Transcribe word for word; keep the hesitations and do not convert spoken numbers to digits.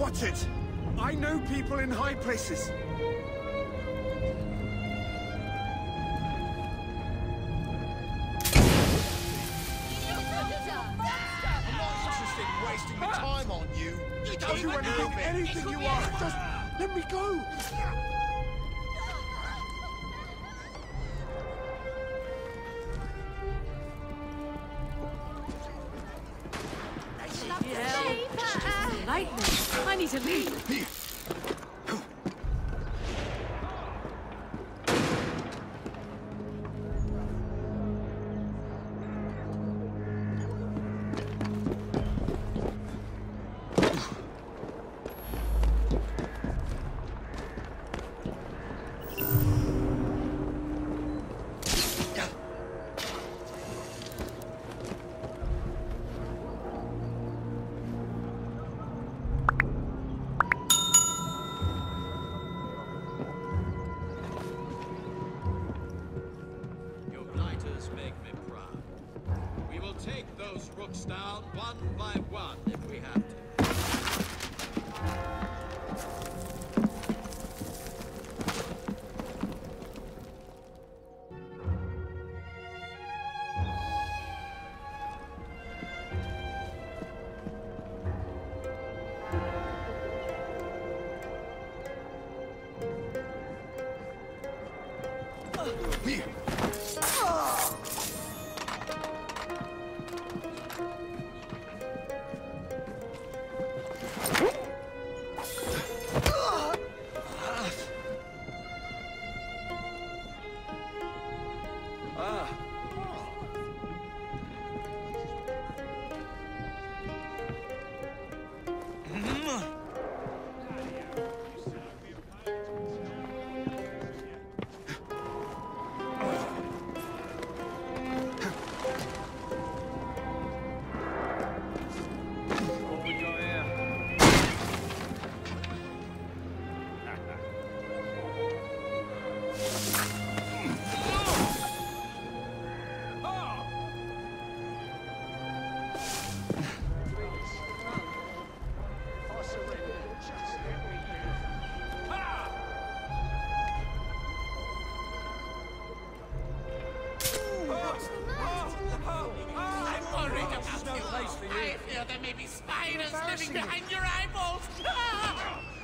What's it? I know people in high places. Wasting my time on you. You I'll do anything, anything you want. Just let me go. Lightning. I need to leave. Make me proud. We will take those rooks down one by one if we have to. Here. I fear there may be spiders living behind your eyeballs. Ah!